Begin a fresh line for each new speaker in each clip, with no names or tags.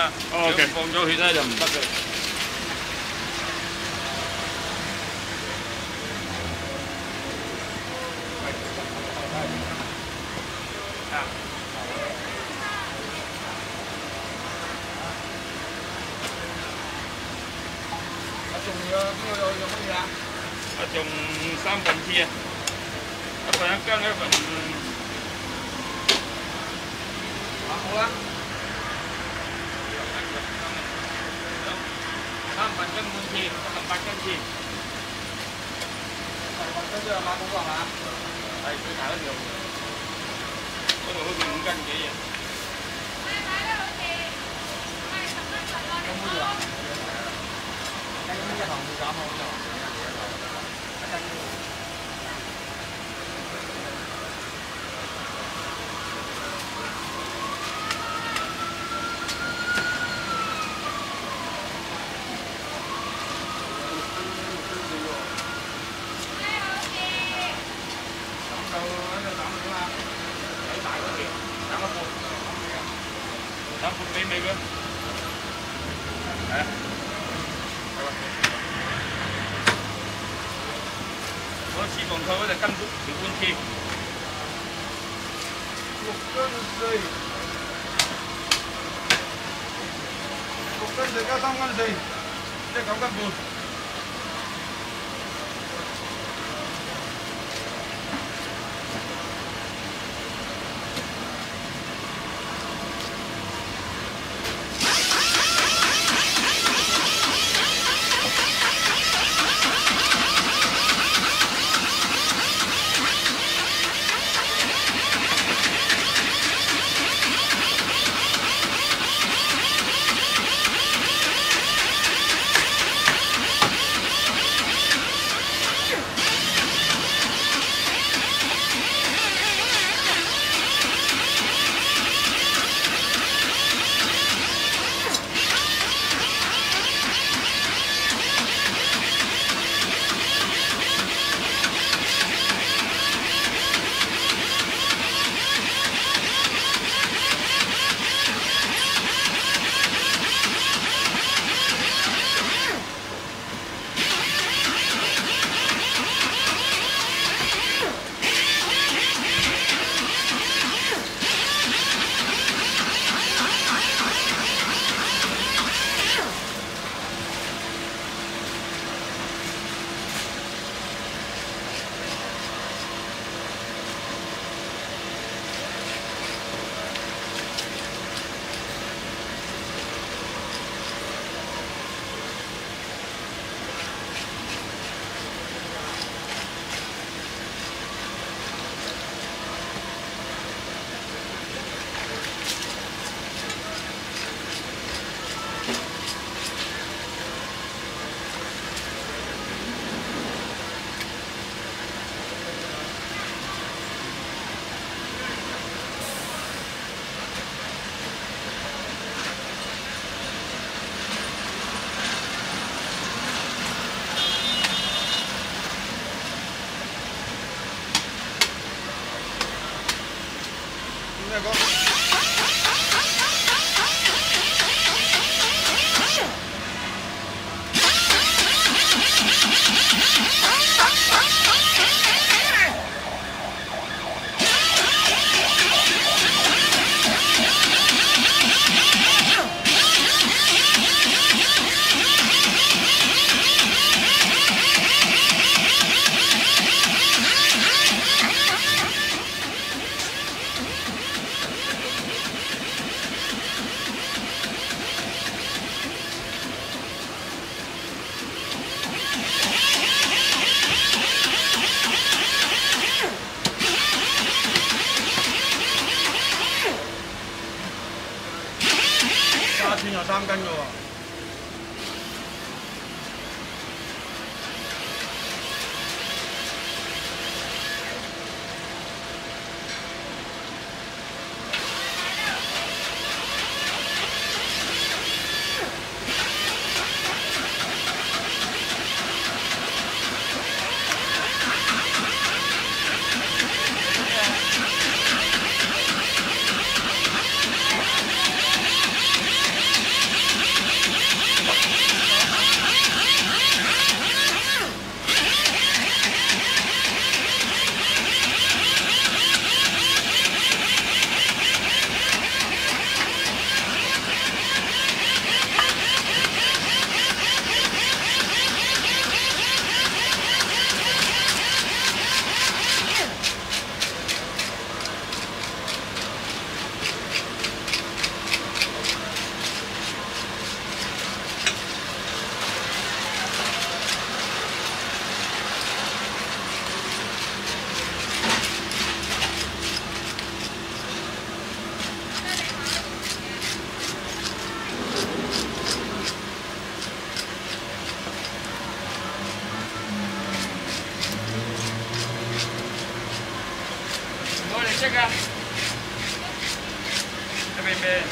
嘛。
OK。
放咗血咧就唔得嘅。
仲有邊個有乜嘢啊？
仲三份次啊，一份一斤，一份。
好啦。
3份斤半次，1份8斤次。
8斤即係馬寶係嘛？
係最大嗰條，嗰度好似5斤幾啊。
咁好似話，咁一行會減好咗。
等半俾佢。係啊。我翅膀菜嗰隻斤條半次。
6斤4，6斤4加3斤4，即係9斤半。咩講？加串有3斤嘅喎。
chắc ra. Cái bên bên.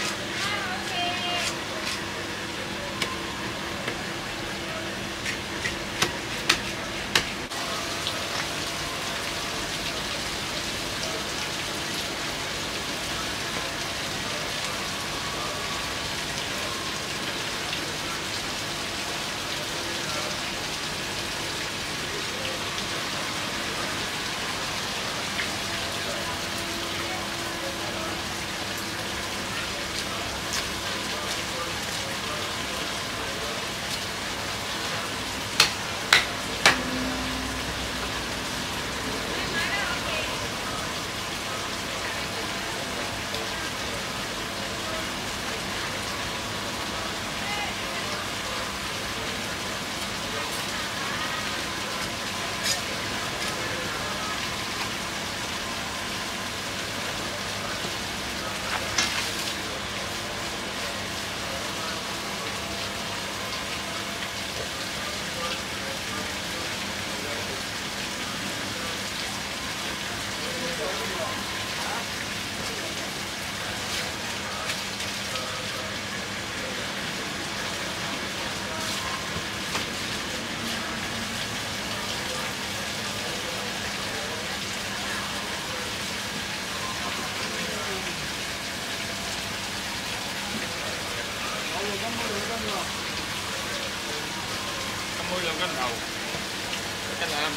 Môi là canh đầu, canh làm.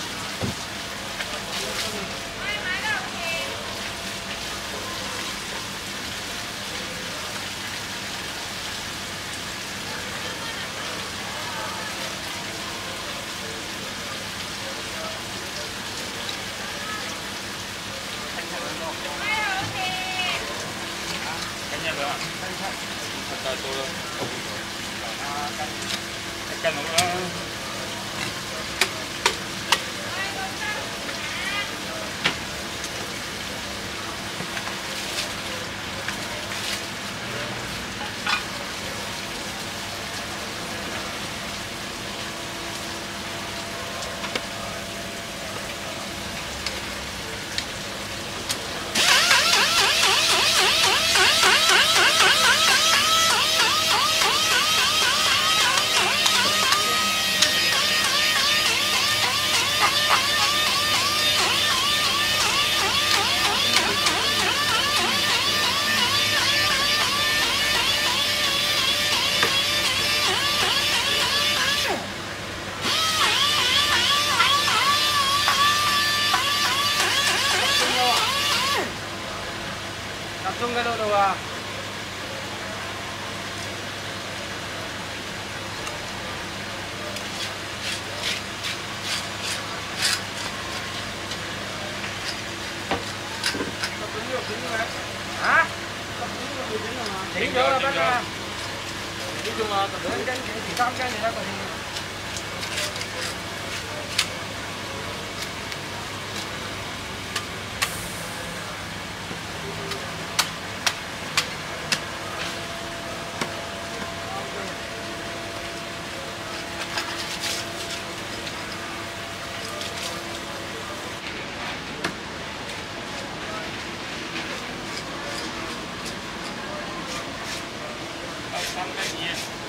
Canh nha được. Canh tôi. Canh nó.
Tập trung cái độ đầu à. Tập trung nhiều kính rồi. Hả? Tập trung nhiều kính rồi mà. Kính vô là bắt ra. Nói chung là tập đến cái chỉ 3 cái này ra còn gì.
Xong cái gì?